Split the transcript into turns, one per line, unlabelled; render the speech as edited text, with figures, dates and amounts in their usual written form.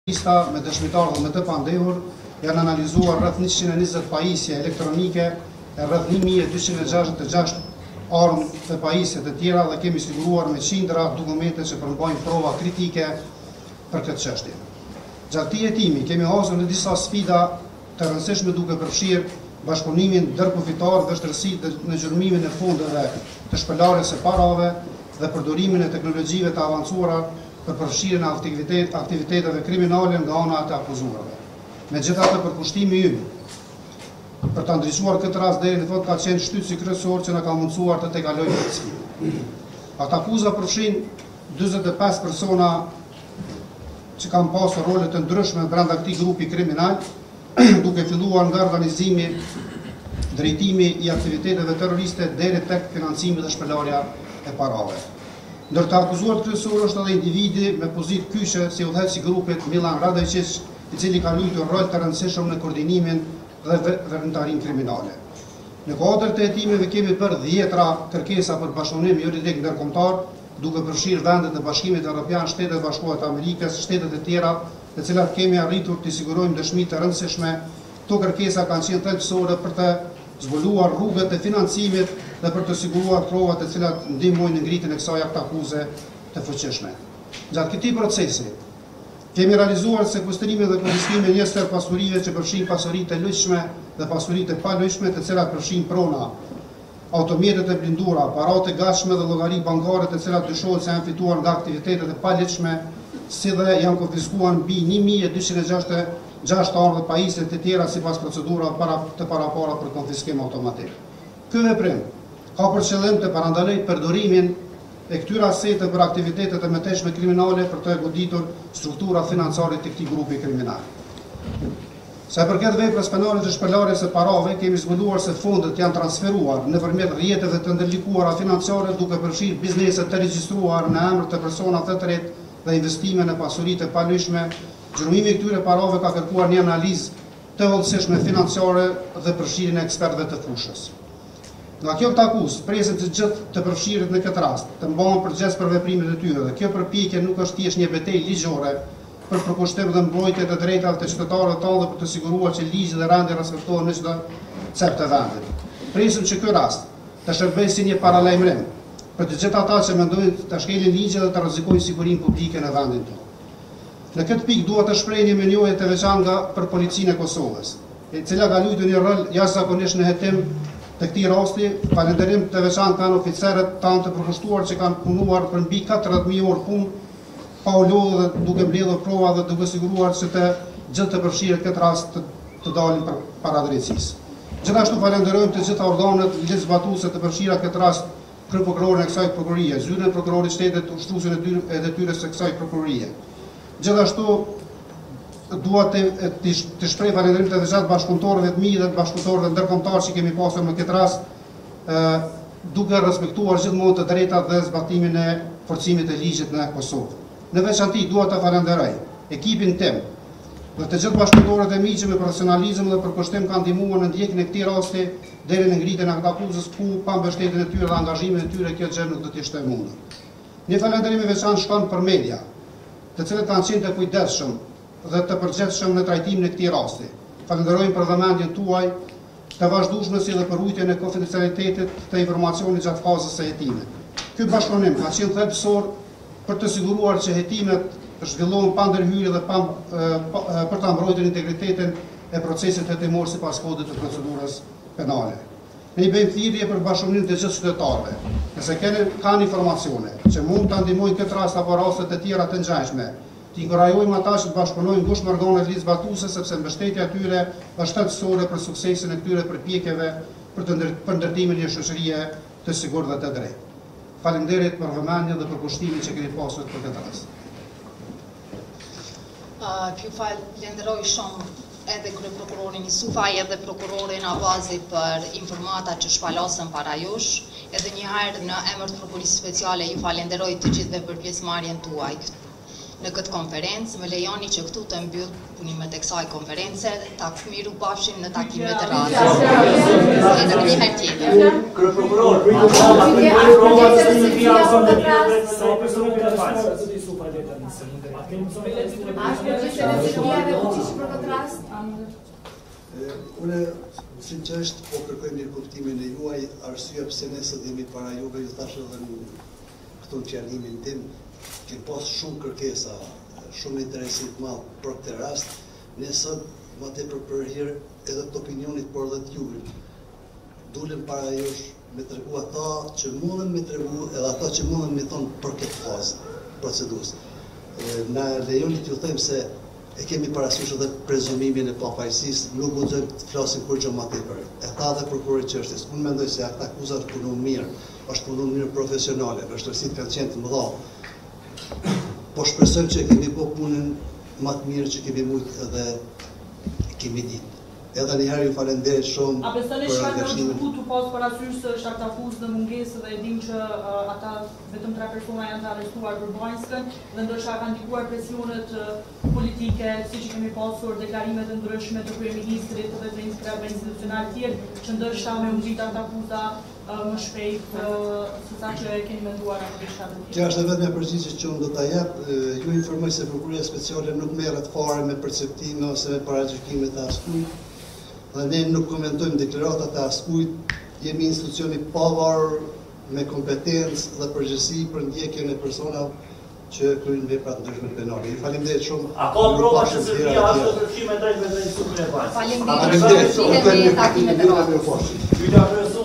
Lista me dëshmitarë dhe me të pandehur janë analizuar rreth 120 pajisje elektronike e rreth 1266 armë të pajisje të tjera dhe kemi siguruar me qindra dokumente që përmbajnë prova kritike për këtë çështje. Gjatë këtij hetimi kemi hasur në disa sfida të rëndësishme duke përfshirë bashkëpunimin ndërkufitar, vështirësitë në gjurmimin e fondeve të shpëlarjes së parave dhe përdorimin e teknologjive të avancuara për përfshirjen e aktiviteteve kriminale nga ana e akuzuarve. Megjithatë, përkushtimi ynë për ta ndriçuar këtë rast deri në fund ka qenë shtytësi kryesor që na ka mundsuar të tejkalojmë përcjelljen. Ata akuza përfshin 45 persona që kanë pasur role të ndryshme brenda këtij grupi kriminal, duke filluar nga organizimi, drejtimi i aktiviteteve terroriste deri tek financimi dhe shpëlarja e parave. Ndër të akuzuar kryesor është edhe individi me pozitë kyçe si udhëheqësi i grupit Milan Radojčić, i cili ka luajtur rol të rëndësishëm në koordinimin dhe veprimtarinë kriminale. Në kuadër të hetimeve kemi bërë 10 kërkesa për bashkëpunim juridik ndërkombëtar, duke përfshirë vendet e Bashkimit Evropian, Shtetet Bashkuara të Amerikës, shtetet e tjera, të cilat kemi arritur të sigurojmë dëshmi të rëndësishme. Këto kërkesa kanë qenë thelbësore për të zbuluar rrugët e financimit dhe për të siguruar provat të cilat ndihmojnë në ngritjen e kësaj aktakuze të fuqishme. Gjatë këtij procesi kemi realizuar sekuestrime dhe konfiskime njëstër pasurive që përfshin pasuritë e lojshme dhe pasuritë e palojshme, të cilat përfshin prona, automjetet e blindura, aparatë e gatshme dhe llogari bankare të cilat dyshohet se janë fituar nga aktivitetet e paligjshme, si dhe janë konfiskuar mbi 1266 armë pajisje të tjera sipas procedurave të parapara për konfiskim automatik. Ky veprim ka për qëllim të parandalojë përdorimin e këtyre asete për aktivitetet e mëtejshme kriminale për të goditur struktura financiare të këtij grupi kriminal. Sa i përket veprës penale të shpëlarjes së parave, kemi zbuluar se fondet janë transferuar nëpërmjet rrjeteve të ndërlikuara financiare duke përfshirë biznese të regjistruar në emër të persona të tretë dhe investime në pasuri të palojshme. Gjurmimi i këtyre parave ka kërkuar një analizë të hollësishme financiare dhe përfshirjen e ekspertëve të fushës. Nga kjo akuzë, presim të gjithë të përfshirët në këtë rast, të mbahen përgjegjës për veprimet e tyre dhe kjo përpjekje nuk është thjesht një betejë ligjore për përkushtim dhe mbrojtje të drejtave të cittadinëve tanë dhe për të siguruar që ligji dhe rendi respektohen në çdo cep të vendit. Presim që ky rast të shërbejë si një paralajmërim për të gjithë ata që mendojnë të shkelin ligje dhe të rrezikojnë sigurinë publike në vendin tonë. Në këtë pikë dua të shpreh një menjojë të veçantë për policinë e Kosovës, e cila ka luajtur një rol jashtëzakonisht në hetim të këtij rasti. Falënderim të veçantë kanë oficerët tanë të përkushtuar që kanë punuar për mbi 40.000 orë punë pa u lodhur dhe duke mbledhur prova dhe duke siguruar se të gjithë të përfshirët këtë rast të dalin para drejtësisë. Gjithashtu falenderojmë të gjitha organet legjzbatuese të përfshira këtë rast, kryeprokurorin e kësaj prokurorie, zyrën e prokurorit shtetit, ushtruesin e detyrës së kësaj prokurorie. Gjithashtu dua të shpreh falënderim të veçantë bashkëpunëtorëve të mi dhe bashkëpunëtorëve ndërkombëtar që kemi pasur në këtë rast, duke respektuar gjithmonë të drejtat dhe zbatimin e forcimit të ligjit në Kosovë. Në veçanti dua të falenderoj ekipin tim dhe të gjithë bashkëpunëtorët e mi që me profesionalizëm dhe përkushtim kanë ndihmuar në ndjekjen e këtij rasti deri në ngritjen e akuzës, ku pa mbështetjen e tyre dhe angazhimin e tyre kjo gjë nuk do të ishte e mundur. Një falënderim i veçantë shkon për media, të cilët kanë qenë të kujdesshëm dhe të përgjithshëm në trajtimin e këtij rasti. Falenderojmë për vëmendjen tuaj të vazhdueshme si dhe për rujtjen e konfidencialitetit të informacionit gjatë fazës së hetimit. Ky bashkëpunim ka qenë thelbësor për të siguruar që hetimet zhvillohen pa ndërhyrje dhe për ta mbrojtur integritetin e procesit hetimor sipas kodit të procedurës penale. Ne i bëjmë thirrje për bashkëpunimin të gjithë qytetarëve. Nëse kanë informacione që mund ta ndihmojnë këtë rast apo raste të tjera të ngjashme, të inkurajojmë ata që të bashkëpunojnë ngushtë me organet legjzbatuese, sepse mbështetja e tyre është thelbësore për suksesin e këtyre përpjekjeve për ndërtimin e një shoqërie të sigurt dhe të drejtë. Faleminderit për vëmendjen dhe për kushtimin që keni pasur për këtë rast.
Ju falenderoj shumë edhe kryeprokurorin Jusufaj edhe prokurorin Avazi për informata që shpalosën para jush. Edhe një herë në emër të Prokurisë Speciale ju falenderoj të gjithëve për pjesëmarrjen tuaj në këtë konferencë. Më lejoni që këtu të mbyll punimet e kësaj konference. Miru pafshim në takimet e radhës. Edhe një herë tjetër.
Kryeprokuror, Une sinqerisht po kërkoj mirë kuptimin e juaj, arsyeja pse ne sot jemi para juve, ju thash edhe në këtu në qërnimin tim, kemi pas shumë kërkesa, shumë interesit madh për këtë rast, ne sot më tepër për hir edhe të opinionit, por edhe të juve. Dulem para jush me tregu ata që mundën me tregu edhe ata që mundën me thonë për këtë fazë procedurës. Na lejoni t'ju them se e kemi parasysh edhe prezumimin e pafajësisë, nuk guxojmë të flasim kur gjë më tepër. E tha dhe prokurori i çështjes. Unë mendoj se ata akuzat punon mirë, është punon mirë profesionale, vështirësitë kanë qenë të mëdha. Po shpresojmë që kemi po punën më të mirë që kemi mujt edhe kemi ditë. Edhe njëherë ju falenderit shumë.
A besoni shkak të diskutu tu pas parasysh se është ata akuzë në mungesë dhe e dim që ata vetëm 3 persona janë të arrestuar për Bajnskën dhe ndoshta kanë ndikuar presionet politike, siç kemi pasur deklarimet e ndryshme të kryeministrit dhe të institucional të tjerë, që ndoshta me u ngrit ata akuza më shpejt se sa që e keni menduar apo diçka të tjetër.
Kjo është vetëm e përgjigje që unë do ta jap. Ju informoj se prokuroria speciale nuk merret fare me perceptime ose me paragjykime të askujt. Dhe ne nuk komentojmë deklaratat e askujt, jemi institucioni pavarur me kompetencë dhe përgjegjësi për ndjekjen e personave që kryejnë vepra të ndryshme penale. Ju faleminderit shumë.
A ka prova që Serbia ashtu kërkime drejt me drejt supën e Bajnskës?
Faleminderit.
Faleminderit.
Takimet e radhës.